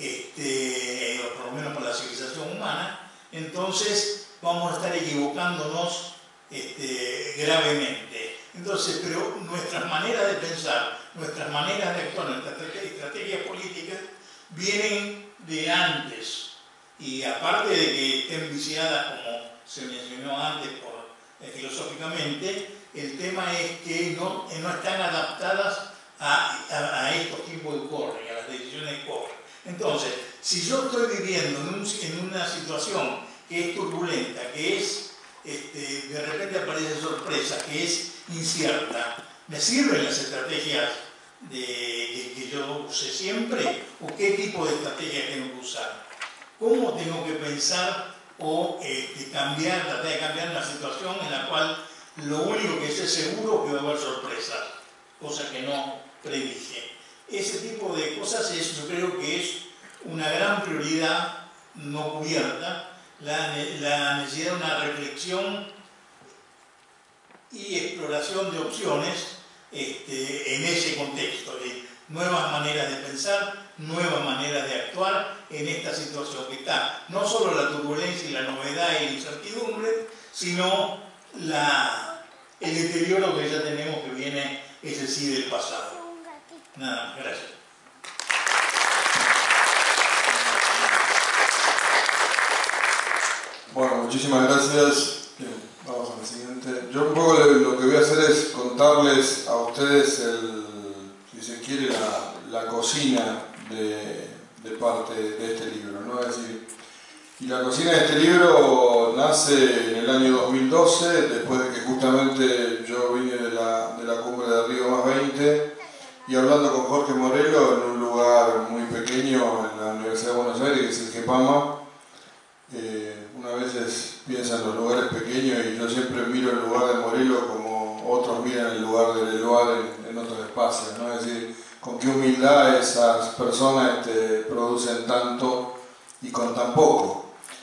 este, o por lo menos para la civilización humana, entonces vamos a estar equivocándonos este, gravemente. Entonces, pero nuestras maneras de pensar, nuestras maneras de actuar, nuestras estrategias políticas vienen de antes. Y aparte de que estén viciadas, como se mencionó antes por, eh, filosóficamente, el tema es que no, eh, no están adaptadas a, a, a estos tiempos que corren, a las decisiones que corren. Entonces, si yo estoy viviendo en, un, en una situación que es turbulenta, que es, este, de repente aparece sorpresa, que es incierta, ¿me sirven las estrategias de, que, que yo use siempre? ¿O qué tipo de estrategia tengo que usar? ¿Cómo tengo que pensar o este, cambiar, tratar de cambiar una situación en la cual lo único que sé seguro es que va a haber sorpresas, cosa que no predije? Ese tipo de cosas es, yo creo que es una gran prioridad no cubierta, la, la necesidad de una reflexión y exploración de opciones este, en ese contexto, de nuevas maneras de pensar, nuevas maneras de actuar en esta situación que está, no solo la turbulencia y la novedad y la incertidumbre, sino la, el deterioro que ya tenemos que viene, ese sí, del pasado. Nada, gracias. muchísimas gracias. Bien, vamos a la siguiente. Yo un poco lo que voy a hacer es contarles a ustedes, el, si se quiere, la, la cocina de, de parte de este libro, ¿no? Es decir, y la cocina de este libro nace en el año dos mil doce, después de que justamente yo vine de la, de la cumbre de Río más veinte, y hablando con Jorge Morelo en un lugar muy pequeño en la Universidad de Buenos Aires, que es el GEPAMA. Eh, una vez piensa en los lugares pequeños y yo siempre miro el lugar de Morelo como otros miran el lugar del Eluar en, en otros espacios, ¿no? Es decir, con qué humildad esas personas este, producen tanto y con tan poco.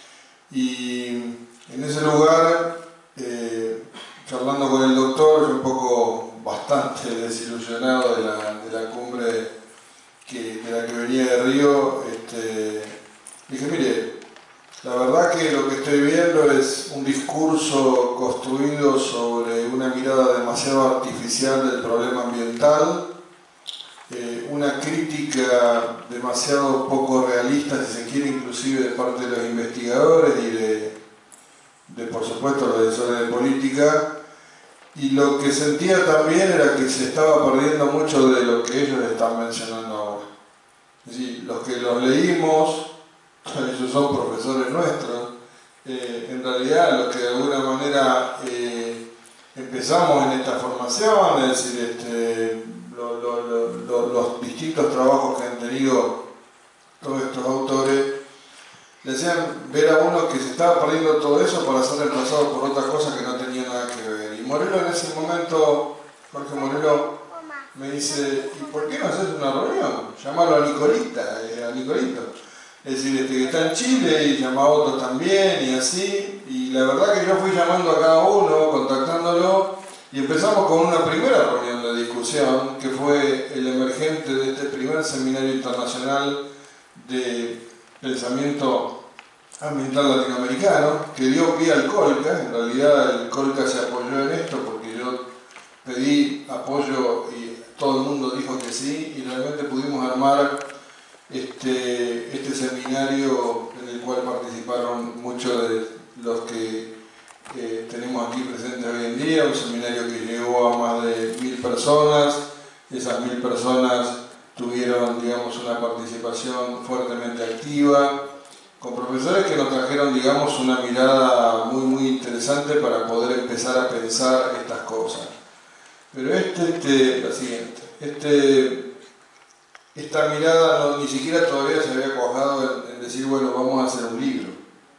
Y en ese lugar, eh, charlando con el doctor, yo un poco bastante desilusionado de la, de la cumbre que, de la que venía de Río, este, dije, mire, la verdad que lo que estoy viendo es un discurso construido sobre una mirada demasiado artificial del problema ambiental, eh, una crítica demasiado poco realista, si se quiere, inclusive de parte de los investigadores y de, de por supuesto, los asesores de política. Y lo que sentía también era que se estaba perdiendo mucho de lo que ellos están mencionando ahora. Es decir, los que los leímos, ellos son profesores nuestros, eh, en realidad los que de alguna manera eh, empezamos en esta formación, es decir, este, lo, lo, lo, lo, los distintos trabajos que han tenido todos estos autores, le hacían ver a uno que se estaba perdiendo todo eso para ser reemplazado por otra cosa que no tenía nada que ver. Y Morelo en ese momento, Jorge Morelo, me dice, ¿y por qué no haces una reunión? Llámalo a Nicolita, eh, a Nicolito. Es decir, este, que está en Chile y llama a otro también y así. Y la verdad que yo fui llamando a cada uno, contactándolo, y empezamos con una primera reunión de discusión, que fue el emergente de este primer seminario internacional de pensamiento ambiental latinoamericano, que dio pie al Colca. En realidad el Colca se apoyó en esto porque yo pedí apoyo y todo el mundo dijo que sí, y realmente pudimos armar este, este seminario en el cual participaron muchos de los que eh, tenemos aquí presentes hoy en día, un seminario que llegó a más de mil personas. Esas mil personas tuvieron, digamos, una participación fuertemente activa, con profesores que nos trajeron, digamos, una mirada muy muy interesante para poder empezar a pensar estas cosas. Pero este, este la siguiente, este, esta mirada no, ni siquiera todavía se había cuajado en, en decir, bueno, vamos a hacer un libro.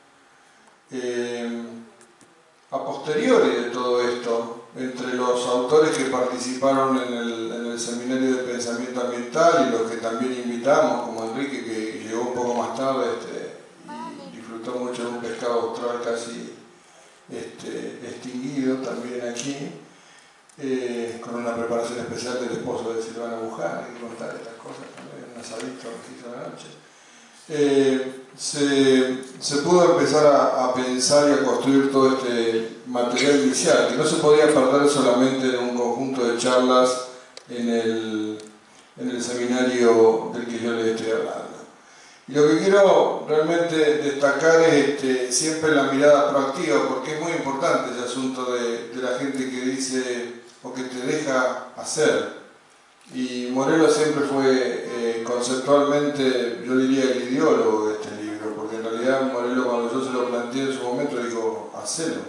Eh, a posteriori de todo esto, entre los autores que participaron en el, en el seminario de pensamiento ambiental y los que también invitamos, como Enrique, que llegó un poco más tarde este, y disfrutó mucho de un pescado austral casi este, extinguido también aquí, eh, con una preparación especial del esposo de Silvana Buján, hay que contar estas cosas también, un asadito a la noche. Eh, se, se pudo empezar a, a pensar y a construir todo este material inicial, que no se podía perder solamente en un conjunto de charlas en el, en el seminario del que yo les estoy hablando. Y lo que quiero realmente destacar es este, siempre la mirada proactiva, porque es muy importante ese asunto de, de la gente que dice o que te deja hacer. Y Morelo siempre fue eh, conceptualmente, yo diría, el ideólogo de este libro, porque en realidad Morelo, cuando yo se lo planteé en su momento, dijo, hacelo.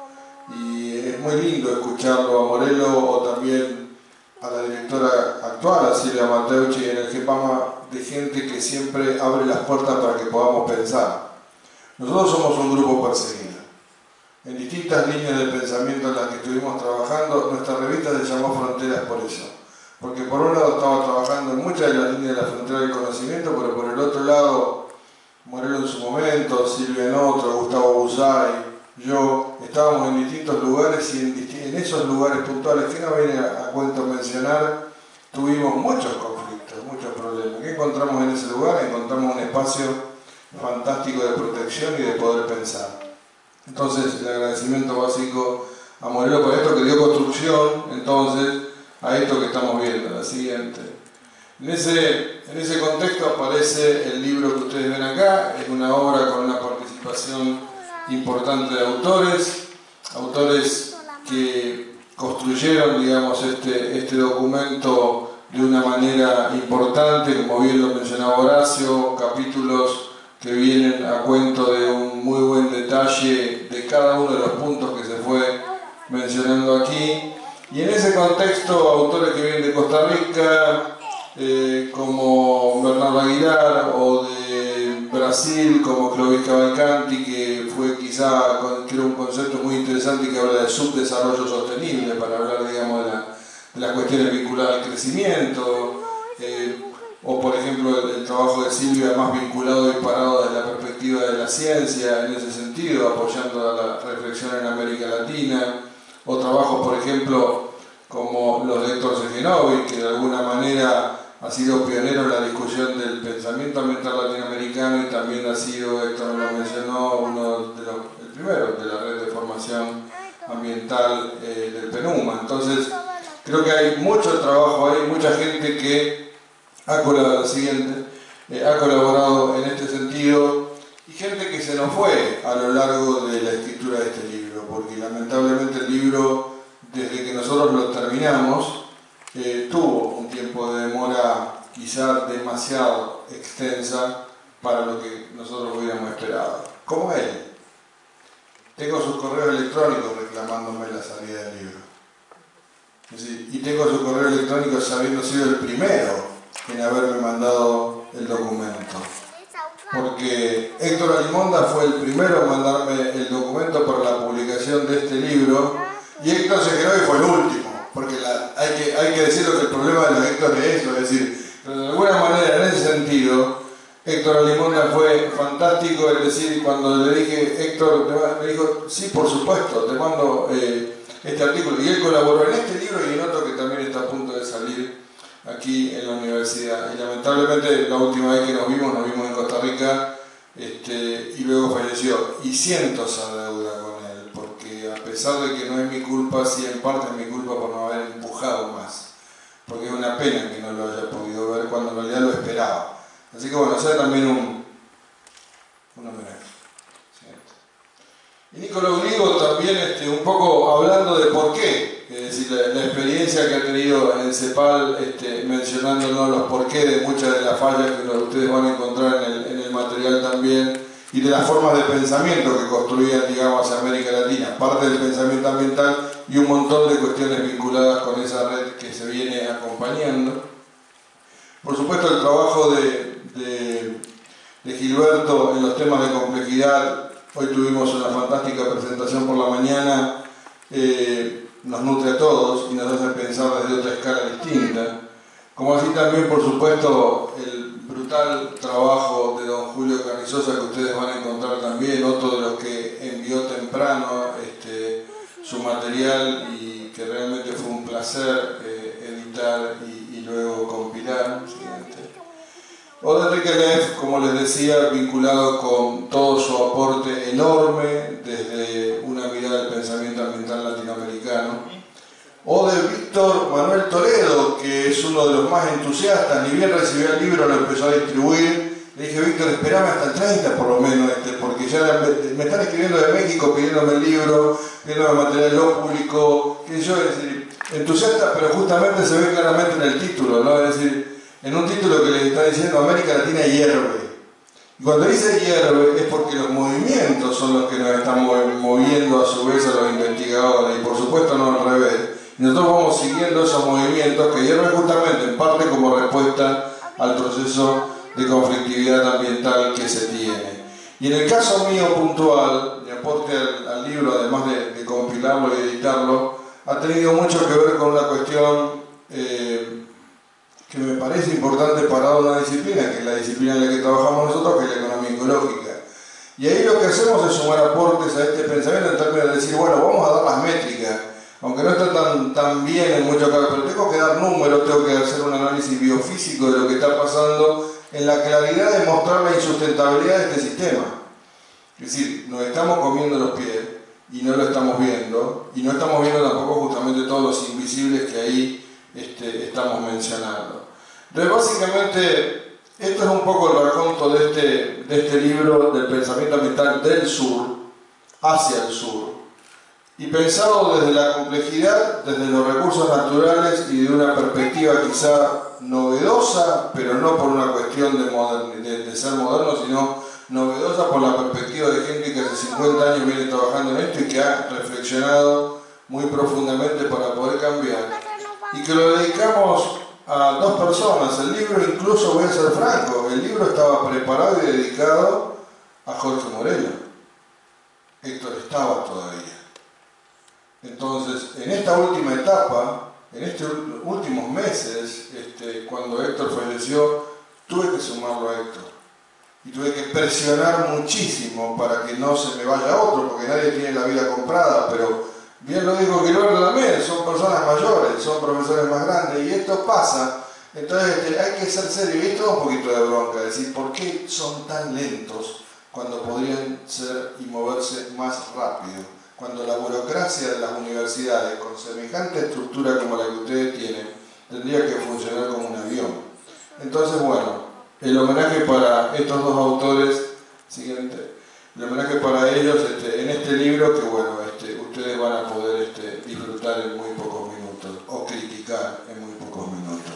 Y es muy lindo escucharlo a Morelo o también a la directora actual, a Silvia Matteucci, en el GEPAMA, de gente que siempre abre las puertas para que podamos pensar. Nosotros somos un grupo perseguido. En distintas líneas de pensamiento en las que estuvimos trabajando, nuestra revista se llamó Fronteras por eso. Porque por un lado estaba trabajando en muchas de las líneas de la frontera del conocimiento, pero por el otro lado, Morelo en su momento, Silvia en otro, Gustavo Busay, yo, estábamos en distintos lugares y en, en esos lugares puntuales que no viene a, a cuento mencionar, tuvimos muchos conflictos, muchos problemas. ¿Qué encontramos en ese lugar? Encontramos un espacio fantástico de protección y de poder pensar. Entonces, el agradecimiento básico a Morelo por esto que dio construcción, entonces, a esto que estamos viendo, la siguiente. En ese, en ese contexto aparece el libro que ustedes ven acá, es una obra con una participación importante de autores, autores que construyeron, digamos, este, este documento de una manera importante, como bien lo mencionaba Horacio, capítulos que vienen a cuento de un muy buen detalle de cada uno de los puntos que se fue mencionando aquí. Y en ese contexto, autores que vienen de Costa Rica, eh, como Bernardo Aguilar, o de Brasil, como Clovis Cavalcanti, que fue quizá, que era un concepto muy interesante que habla de subdesarrollo sostenible, para hablar, digamos, de, la, de las cuestiones vinculadas al crecimiento, eh, o por ejemplo el, el trabajo de Silvia más vinculado y parado desde la perspectiva de la ciencia, en ese sentido, apoyando a la reflexión en América Latina, o trabajos, por ejemplo, como los de Héctor Segenovi, que de alguna manera ha sido pionero en la discusión del pensamiento ambiental latinoamericano, y también ha sido, Héctor lo mencionó, uno de los el primero de la red de formación ambiental eh, del PENUMA. Entonces, creo que hay mucho trabajo ahí, mucha gente que ha colaborado, siguiente, eh, ha colaborado en este sentido, y gente que se nos fue a lo largo de la escritura de este libro, porque lamentablemente el libro, desde que nosotros lo terminamos, eh, tuvo un tiempo de demora quizá demasiado extensa para lo que nosotros hubiéramos esperado. Como él. Tengo sus correos electrónicos reclamándome la salida del libro. Es decir, y tengo sus correos electrónicos habiendo sido el primero en haberme mandado el documento. Porque Héctor Alimonda fue el primero en mandarme el documento para la publicación de este libro, y Héctor Segenovi fue el último, porque la, hay, que, hay que decirlo que el problema de los Héctor es eso, es decir, de alguna manera en ese sentido, Héctor Alimonda fue fantástico, es decir, cuando le dije, Héctor, me dijo, sí, por supuesto, te mando eh, este artículo, y él colaboró en este libro y en otro que también está a punto de salir aquí en la universidad. Y lamentablemente la última vez que nos vimos, nos vimos en Costa Rica, este, y luego falleció, y siento esa deuda con él, porque a pesar de que no es mi culpa, sí en parte es mi culpa por no haber empujado más, porque es una pena que no lo haya podido ver cuando en realidad lo esperaba. Así que bueno, sea también un, un homenaje. Y Nicolás Uligo también este, un poco hablando de por qué, es decir, la, la experiencia que ha tenido en CEPAL, este, mencionándonos los porqué de muchas de las fallas que ustedes van a encontrar en el, en el material también, y de las formas de pensamiento que construían, digamos, hacia América Latina, parte del pensamiento ambiental y un montón de cuestiones vinculadas con esa red que se viene acompañando. Por supuesto, el trabajo de, de, de Gilberto en los temas de complejidad. Hoy tuvimos una fantástica presentación por la mañana, eh, nos nutre a todos y nos hace pensar desde otra escala distinta. Como así también, por supuesto, el brutal trabajo de don Julio Carrizosa, que ustedes van a encontrar también, otro de los que envió temprano este, su material, y que realmente fue un placer eh, editar y, y luego compilar. O de Enrique Leff, como les decía, vinculado con todo su aporte enorme desde una mirada del pensamiento ambiental latinoamericano. O de Víctor Manuel Toledo, que es uno de los más entusiastas, ni bien recibió el libro, lo empezó a distribuir. Le dije, Víctor, esperame hasta el treinta por lo menos, este, porque ya me, me están escribiendo de México pidiéndome el libro, pidiéndome material lo público, que yo, es decir, entusiasta, pero justamente se ve claramente en el título, ¿no? Es decir, en un título que les está diciendo América Latina hierve. Y cuando dice hierve es porque los movimientos son los que nos están moviendo a su vez a los investigadores, y por supuesto no al revés. Y nosotros vamos siguiendo esos movimientos que hierven justamente en parte como respuesta al proceso de conflictividad ambiental que se tiene. Y en el caso mío puntual, mi aporte al, al libro, además de, de compilarlo y editarlo, ha tenido mucho que ver con una cuestión eh, que me parece importante para una disciplina, que es la disciplina en la que trabajamos nosotros, que es la economía ecológica. Y ahí lo que hacemos es sumar aportes a este pensamiento en términos de decir, bueno, vamos a dar las métricas, aunque no está tan, tan bien en muchos casos, pero tengo que dar números, tengo que hacer un análisis biofísico de lo que está pasando, en la claridad de mostrar la insustentabilidad de este sistema. Es decir, nos estamos comiendo los pies y no lo estamos viendo, y no estamos viendo tampoco justamente todos los invisibles que ahí este, estamos mencionando. Entonces, básicamente, esto es un poco el raconto de este, de este libro del pensamiento ambiental del sur, hacia el sur, y pensado desde la complejidad, desde los recursos naturales y de una perspectiva quizá novedosa, pero no por una cuestión de, modern, de, de ser moderno, sino novedosa por la perspectiva de gente que hace cincuenta años viene trabajando en esto y que ha reflexionado muy profundamente para poder cambiar, y que lo dedicamos a dos personas. El libro, incluso voy a ser franco, el libro estaba preparado y dedicado a Jorge Moreno. Héctor estaba todavía. Entonces, en esta última etapa, en estos últimos meses, este, cuando Héctor falleció, tuve que sumarlo a Héctor. Y tuve que presionar muchísimo para que no se me vaya otro, porque nadie tiene la vida comprada, pero bien lo dijo Gilberto también, son personas mayores, son profesores más grandes, y esto pasa. Entonces este, hay que ser serio, y esto es un poquito de bronca, decir, ¿por qué son tan lentos cuando podrían ser y moverse más rápido? Cuando la burocracia de las universidades, con semejante estructura como la que ustedes tienen, tendría que funcionar como un avión. Entonces, bueno, el homenaje para estos dos autores, siguiente, el homenaje para ellos este, en este libro que, bueno, este, ustedes van a poder este, disfrutar en muy pocos minutos, o criticar en muy pocos minutos.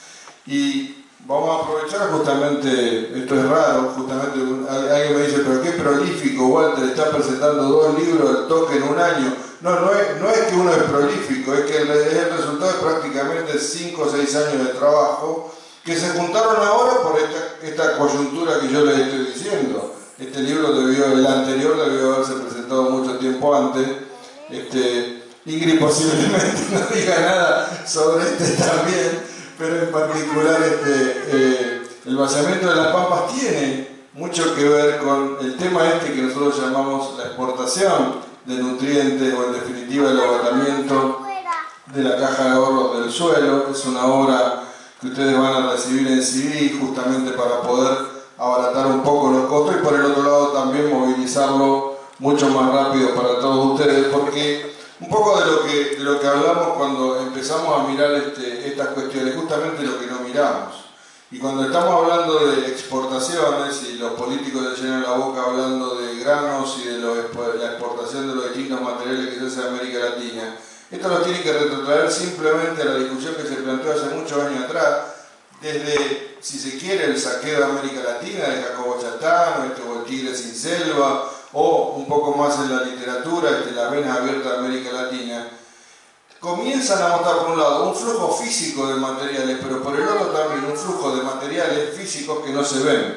Y vamos a aprovechar justamente, esto es raro, justamente alguien me dice, pero qué prolífico, Walter, está presentando dos libros al toque en un año. No, no es, no es que uno es prolífico, es que el, es el resultado de prácticamente cinco o seis años de trabajo que se juntaron ahora por esta, esta coyuntura que yo les estoy diciendo. Este libro debió, el anterior debió haberse presentado mucho tiempo antes. Este, Ingrid posiblemente no diga nada sobre este también, pero en particular este, eh, el vaciamiento de las pampas tiene mucho que ver con el tema este que nosotros llamamos la exportación de nutrientes, o en definitiva el agotamiento de la caja de ahorros del suelo. Es una obra que ustedes van a recibir en C D justamente para poder abaratar un poco los costos, y por el otro lado también movilizarlo mucho más rápido para todos ustedes, porque un poco de lo que, de lo que hablamos cuando empezamos a mirar este, estas cuestiones, justamente lo que no miramos. Y cuando estamos hablando de exportaciones y los políticos se llenan la boca hablando de granos y de lo, la exportación de los distintos materiales que se hace en América Latina, esto nos tiene que retrotraer simplemente a la discusión que se planteó hace muchos años atrás, desde, si se quiere, el saqueo de América Latina, de Jacobo Chatano, este, o el Tigre sin selva, o un poco más en la literatura, este, las venas abiertas de América Latina. Comienzan a mostrar, por un lado, un flujo físico de materiales, pero por el otro también un flujo de materiales físicos que no se ven.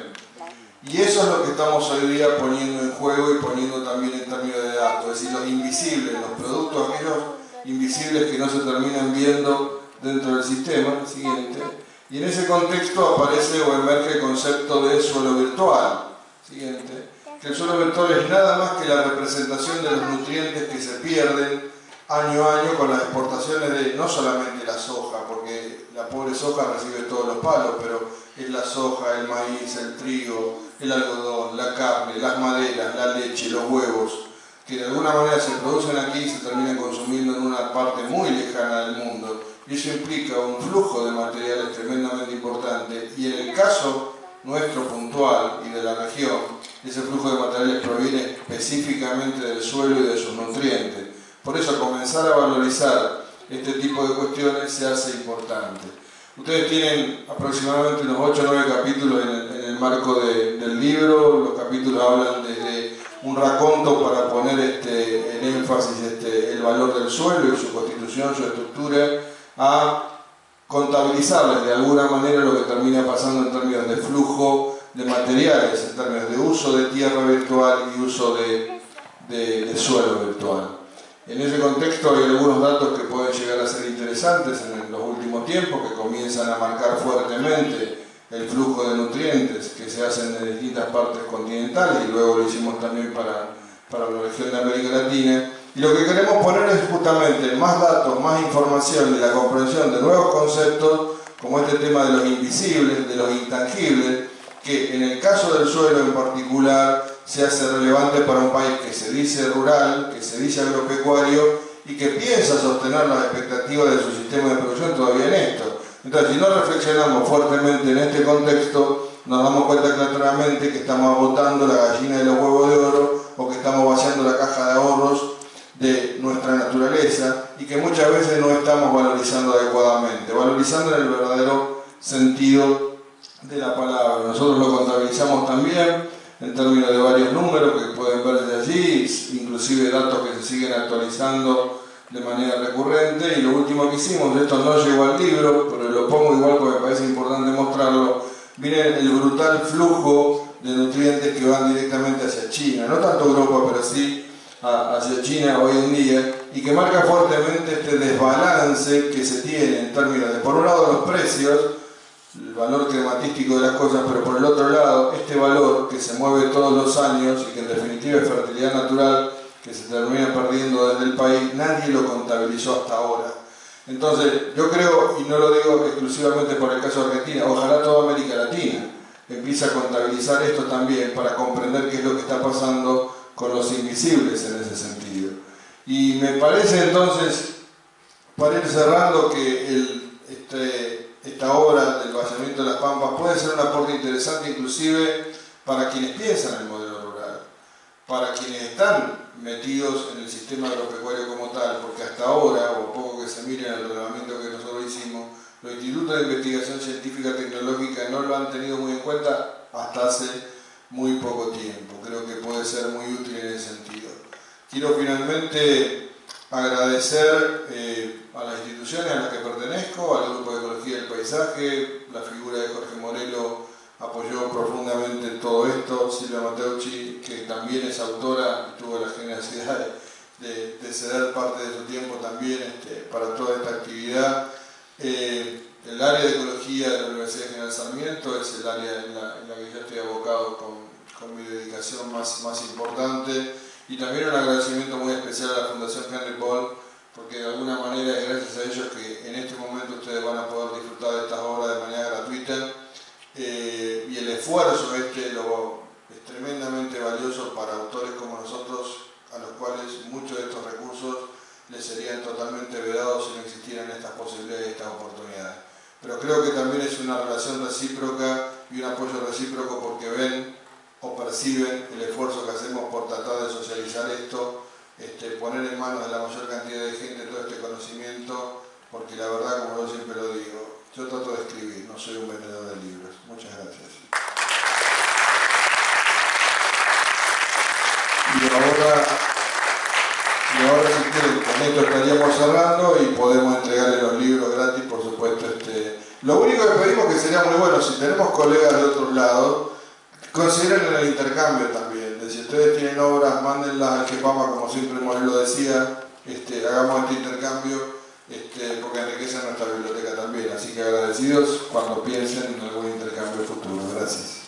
Y eso es lo que estamos hoy día poniendo en juego y poniendo también en términos de datos, es decir, los invisibles, los productos aquellos invisibles que no se terminan viendo dentro del sistema. Siguiente. Y en ese contexto aparece o emerge el concepto de suelo virtual. Siguiente. Que el suelo virtual es nada más que la representación de los nutrientes que se pierden año a año con las exportaciones de no solamente la soja, porque la pobre soja recibe todos los palos, pero es la soja, el maíz, el trigo, el algodón, la carne, las maderas, la leche, los huevos, que de alguna manera se producen aquí y se terminan consumiendo en una parte muy lejana del mundo. Y eso implica un flujo de materiales tremendamente importante, y en el caso nuestro puntual y de la región, ese flujo de materiales proviene específicamente del suelo y de sus nutrientes. Por eso comenzar a valorizar este tipo de cuestiones se hace importante. Ustedes tienen aproximadamente unos ocho o nueve capítulos en el, en el marco de, del libro. Los capítulos hablan desde un raconto para poner este, en énfasis este, el valor del suelo y su constitución, su estructura, a contabilizarles de alguna manera lo que termina pasando en términos de flujo de materiales, en términos de uso de tierra virtual y uso de, de, de suelo virtual. En ese contexto hay algunos datos que pueden llegar a ser interesantes en los últimos tiempos, que comienzan a marcar fuertemente el flujo de nutrientes que se hacen en distintas partes continentales, y luego lo hicimos también para, para la región de América Latina. Y lo que queremos poner es justamente más datos, más información y la comprensión de nuevos conceptos, como este tema de los invisibles, de los intangibles, que en el caso del suelo en particular se hace relevante para un país que se dice rural, que se dice agropecuario y que piensa sostener las expectativas de su sistema de producción todavía en esto. Entonces, si no reflexionamos fuertemente en este contexto, nos damos cuenta claramente que estamos agotando la gallina de los huevos de oro, o que estamos vaciando la caja números que pueden ver desde allí, inclusive datos que se siguen actualizando de manera recurrente. Y lo último que hicimos, esto no llegó al libro, pero lo pongo igual porque me parece importante mostrarlo. Miren el brutal flujo de nutrientes que van directamente hacia China, no tanto Europa, pero sí hacia China hoy en día, y que marca fuertemente este desbalance que se tiene en términos de, por un lado, los precios, el valor crematístico de las cosas, pero por el otro lado, este valor que se mueve todos los años y que en definitiva es fertilidad natural, que se termina perdiendo desde el país, nadie lo contabilizó hasta ahora. Entonces, yo creo, y no lo digo exclusivamente por el caso de Argentina, ojalá toda América Latina empiece a contabilizar esto también para comprender qué es lo que está pasando con los invisibles en ese sentido. Y me parece entonces, para ir cerrando, que el, este, esta obra del vaciamiento de las Pampas puede ser un aporte interesante inclusive para quienes piensan en el modelo rural, para quienes están metidos en el sistema agropecuario como tal, porque hasta ahora, o poco que se mire en el reglamento que nosotros hicimos, los institutos de investigación científica tecnológica no lo han tenido muy en cuenta hasta hace muy poco tiempo. Creo que puede ser muy útil en ese sentido. Quiero finalmente agradecer eh, a las instituciones a las que pertenezco, al Grupo de Ecología del Paisaje. La figura de Jorge Morelo apoyó profundamente todo esto. Silvia Mateucci, que también es autora y tuvo la generosidad de, de ceder parte de su tiempo también este, para toda esta actividad. Eh, el área de ecología de la Universidad General Sarmiento es el área en la, en la que yo estoy abocado con, con mi dedicación más, más importante, y también un agradecimiento muy especial a la Fundación Henry Paul, porque de alguna manera es gracias a ellos que en este momento ustedes van a poder disfrutar de estas obras de manera gratuita, eh, y el esfuerzo este lo, es tremendamente valioso para autores como nosotros, a los cuales muchos de estos recursos les serían totalmente vedados si no existieran estas posibilidades y estas oportunidades. Pero creo que también es una relación recíproca y un apoyo recíproco, porque ven o perciben el esfuerzo que hacemos por tratar de socializar esto, este, poner en manos de la mayor cantidad de gente todo este conocimiento, porque la verdad, como yo siempre lo digo, yo trato de escribir, no soy un vendedor de libros. Muchas gracias. Y ahora... Y ahora, si quieren, con esto estaríamos cerrando y podemos entregarle los libros gratis, por supuesto. Este... Lo único que pedimos, que sería muy bueno, si tenemos colegas de otros lados, consideren el intercambio también. De si ustedes tienen obras, mándenlas al Kepama, como siempre Morelo decía, este, hagamos este intercambio, este, porque enriquece nuestra biblioteca también. Así que agradecidos cuando piensen en algún intercambio futuro. Gracias.